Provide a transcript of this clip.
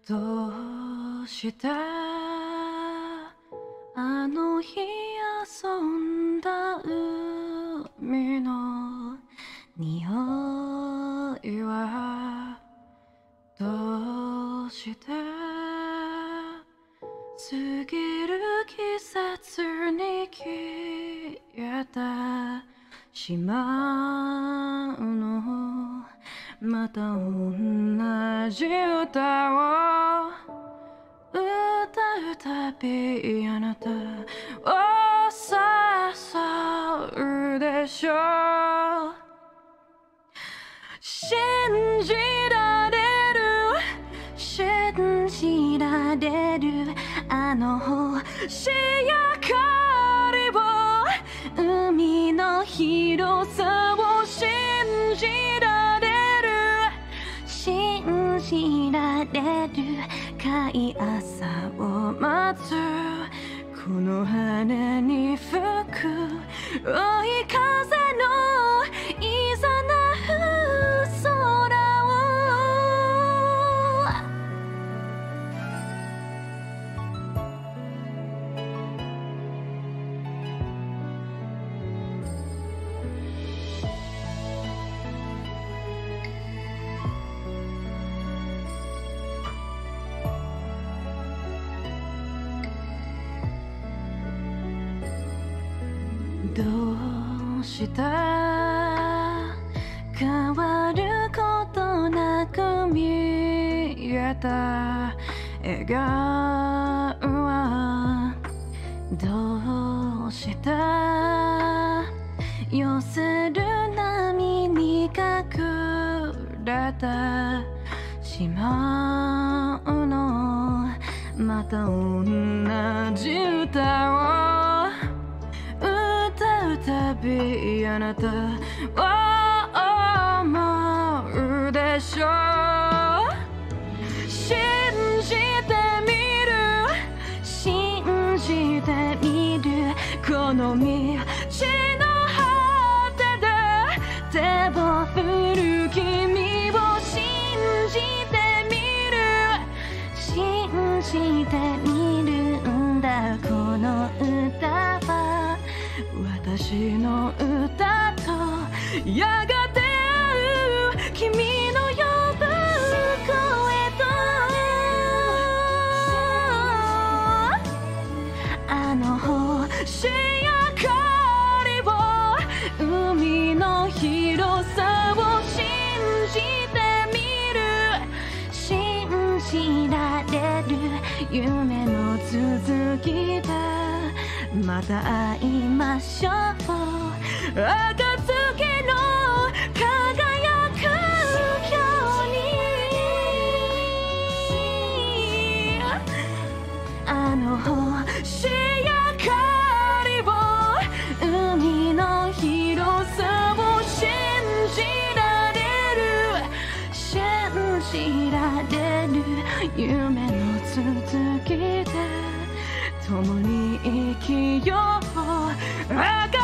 どうしてあの日遊んだ海の匂いはどうして過ぎる季節に消えてしまうの。また同じ歌を歌うたびあなたを誘うでしょう。信じられる信じられるあの星や光を海の広さを信じられる信じられる貝朝を待つこの羽に吹く追い風のいざなう空をどうした変わることなく見えた笑顔はどうした寄せる波に隠れてしまうの。また同じ歌を歌うたびあなたを思うでしょう。信じてみる信じてみるこの道の果てで手を振る君を信じてみる信じてみるんだ。この歌は私の歌とやがて君の呼ぶ声とあの星や光を海の広さを信じてみる信じられる夢の続きでまた会いましょう。暁の輝くようにあの星や光を海の広さを信じられる信じられる夢の続きで共に生きよう。